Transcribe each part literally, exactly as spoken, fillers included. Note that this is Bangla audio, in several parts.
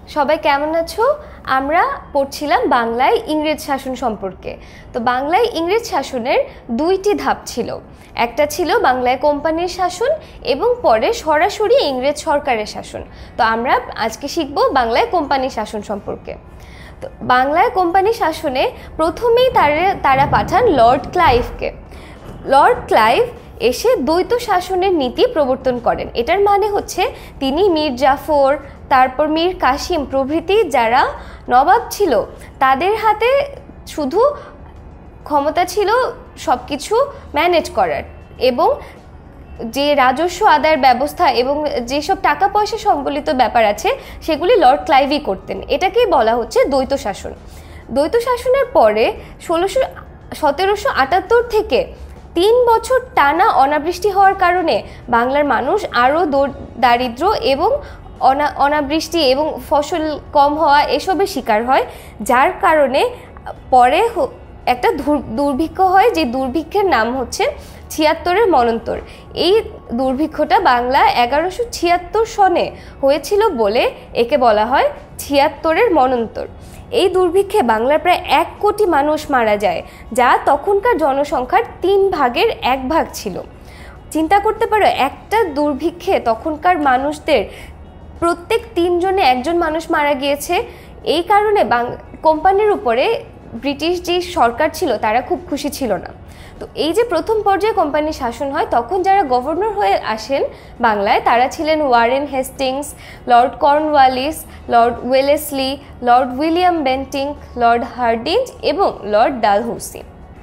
সবাই কেমন আছো? আমরা পড়ছিলাম বাংলায় ইংরেজ শাসন সম্পর্কে। তো বাংলায় ইংরেজ শাসনের দুইটি ধাপ ছিল। একটা ছিল বাংলায় কোম্পানির শাসন এবং পরে সরাসরি ইংরেজ সরকারের শাসন। তো আমরা আজকে শিখব বাংলায় কোম্পানি শাসন সম্পর্কে। তো বাংলায় কোম্পানি শাসনে প্রথমেই তারা তারা পাঠান লর্ড ক্লাইভকে। লর্ড ক্লাইভ এসে দ্বৈত শাসনের নীতি প্রবর্তন করেন। এটার মানে হচ্ছে তিনি মীর জাফর, তারপর মীর কাসিম প্রভৃতি যারা নবাব ছিল তাদের হাতে শুধু ক্ষমতা ছিল সব কিছু ম্যানেজ করার, এবং যে রাজস্ব আদায়ের ব্যবস্থা এবং যেসব টাকা পয়সা সংবলিত ব্যাপার আছে সেগুলি লর্ড ক্লাইভই করতেন। এটাকেই বলা হচ্ছে দ্বৈত শাসন। দ্বৈত শাসনের পরে ষোলোশো সতেরোশো আটাত্তর থেকে তিন বছর টানা অনাবৃষ্টি হওয়ার কারণে বাংলার মানুষ আরও দারিদ্র এবং অনা অনাবৃষ্টি এবং ফসল কম হওয়া এসবের শিকার হয়, যার কারণে পরে একটা দুর্ভিক্ষ হয়, যে দুর্ভিক্ষের নাম হচ্ছে ছিয়াত্তরের মন্বন্তর। এই দুর্ভিক্ষটা বাংলা এগারোশো ছিয়াত্তর সনে হয়েছিল বলে একে বলা হয় ছিয়াত্তরের মন্বন্তর। এই দুর্ভিক্ষে বাংলার প্রায় এক কোটি মানুষ মারা যায়, যা তখনকার জনসংখ্যার তিন ভাগের এক ভাগ ছিল। চিন্তা করতে পারো, একটা দুর্ভিক্ষে তখনকার মানুষদের প্রত্যেক তিনজনে একজন মানুষ মারা গিয়েছে। এই কারণে কোম্পানির উপরে ব্রিটিশ যে সরকার ছিল তারা খুব খুশি ছিল না। তো এই যে প্রথম পর্যায়ে কোম্পানির শাসন হয়, তখন যারা গভর্নর হয়ে আসেন বাংলায় তারা ছিলেন Warren Hastings, Lord Cornwallis, Lord Wellesley, Lord William Bentinck, Lord Hardinge এবং লর্ড ডালহৌসি।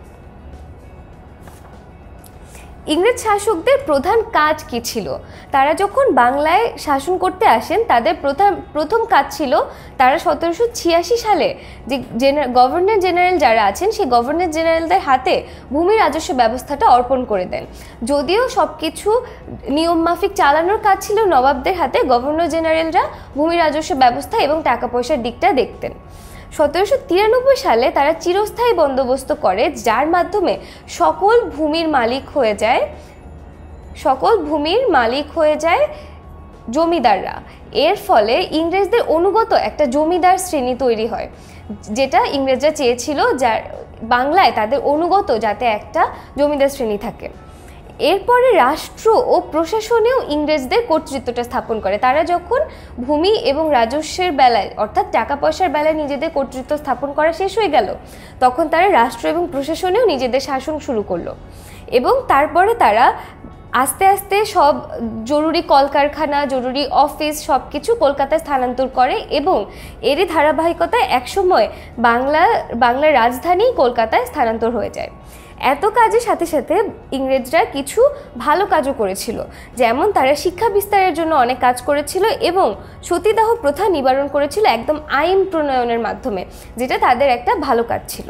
ইংরেজ শাসকদের প্রধান কাজ কি ছিল? তারা যখন বাংলায় শাসন করতে আসেন তাদের প্রথম প্রথম কাজ ছিল তারা সতেরোশো ছিয়াশি সালে যে গভর্নর জেনারেল যারা আছেন সেই গভর্নর জেনারেলদের হাতে ভূমি রাজস্ব ব্যবস্থাটা অর্পণ করে দেন। যদিও সব কিছু নিয়মমাফিক চালানোর কাজ ছিল নবাবদের হাতে, গভর্নর জেনারেলরা ভূমি রাজস্ব ব্যবস্থা এবং টাকা পয়সার দিকটা দেখতেন। সতেরোশো তিরানব্বই সালে তারা চিরস্থায়ী বন্দোবস্ত করে, যার মাধ্যমে সকল ভূমির মালিক হয়ে যায় সকল ভূমির মালিক হয়ে যায় জমিদাররা। এর ফলে ইংরেজদের অনুগত একটা জমিদার শ্রেণী তৈরি হয়, যেটা ইংরেজরা চেয়েছিল যার বাংলায় তাদের অনুগত যাতে একটা জমিদার শ্রেণী থাকে। এরপরে রাষ্ট্র ও প্রশাসনেও ইংরেজদের কর্তৃত্বটা স্থাপন করে। তারা যখন ভূমি এবং রাজস্বের বেলায় অর্থাৎ টাকা পয়সার বেলায় নিজেদের কর্তৃত্ব স্থাপন করা শেষ হয়ে গেল, তখন তারা রাষ্ট্র এবং প্রশাসনেও নিজেদের শাসন শুরু করলো। এবং তারপরে তারা আস্তে আস্তে সব জরুরি কলকারখানা, জরুরি অফিস সব কিছু কলকাতায় স্থানান্তর করে, এবং এরই ধারাবাহিকতায় একসময় বাংলা বাংলার রাজধানী কলকাতায় স্থানান্তর হয়ে যায়। এত কাজের সাথে সাথে ইংরেজরা কিছু ভালো কাজও করেছিল, যেমন তারা শিক্ষা বিস্তারের জন্য অনেক কাজ করেছিল এবং সতীদাহ প্রথা নিবারণ করেছিল একদম আইন প্রণয়নের মাধ্যমে, যেটা তাদের একটা ভালো কাজ ছিল।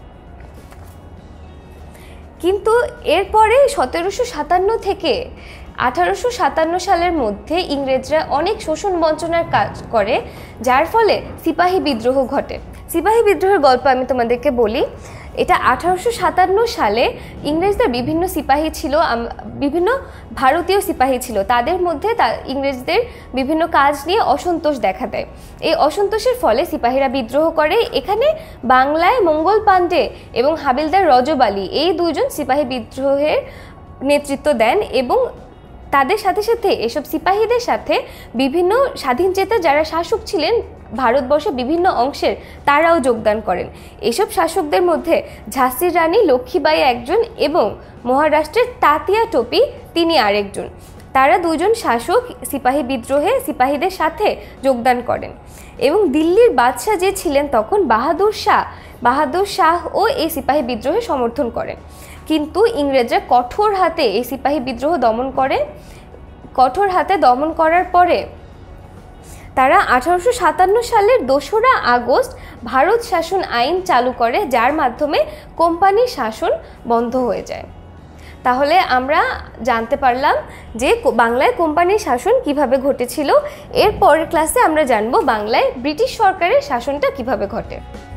কিন্তু এরপরে সতেরোশো সাতান্ন থেকে আঠারোশো সাতান্ন সালের মধ্যে ইংরেজরা অনেক শোষণ বঞ্চনার কাজ করে, যার ফলে সিপাহী বিদ্রোহ ঘটে। সিপাহী বিদ্রোহের গল্প আমি তোমাদেরকে বলি। এটা আঠারোশো সাতান্ন সালে ইংরেজদের বিভিন্ন সিপাহী ছিল, বিভিন্ন ভারতীয় সিপাহী ছিল, তাদের মধ্যে তা ইংরেজদের বিভিন্ন কাজ নিয়ে অসন্তোষ দেখা দেয়। এই অসন্তোষের ফলে সিপাহীরা বিদ্রোহ করে। এখানে বাংলায় মঙ্গল পাণ্ডে এবং হাবিলদার রজব আলী এই দুইজন সিপাহী বিদ্রোহের নেতৃত্ব দেন, এবং তাদের সাথে সাথে এসব সিপাহীদের সাথে বিভিন্ন স্বাধীনচেতা যারা শাসক ছিলেন ভারতবর্ষের বিভিন্ন অংশের, তারাও যোগদান করেন। এসব শাসকদের মধ্যে ঝাঁসির রানী লক্ষ্মীবাঈ একজন এবং মহারাষ্ট্রের তাতিয়া টোপি তিনি আরেকজন। তারা দুজন শাসক সিপাহী বিদ্রোহে সিপাহীদের সাথে যোগদান করেন, এবং দিল্লির বাদশাহ যে ছিলেন তখন বাহাদুর শাহ বাহাদুর শাহও এই সিপাহী বিদ্রোহে সমর্থন করেন। কিন্তু ইংরেজরা কঠোর হাতে এই সিপাহী বিদ্রোহ দমন করে। কঠোর হাতে দমন করার পরে তারা আঠারোশো সাতান্ন সালের দোসরা আগস্ট ভারত শাসন আইন চালু করে, যার মাধ্যমে কোম্পানির শাসন বন্ধ হয়ে যায়। তাহলে আমরা জানতে পারলাম যে বাংলায় কোম্পানির শাসন কিভাবে ঘটেছিল। এর পরের ক্লাসে আমরা জানবো বাংলায় ব্রিটিশ সরকারের শাসনটা কিভাবে ঘটে।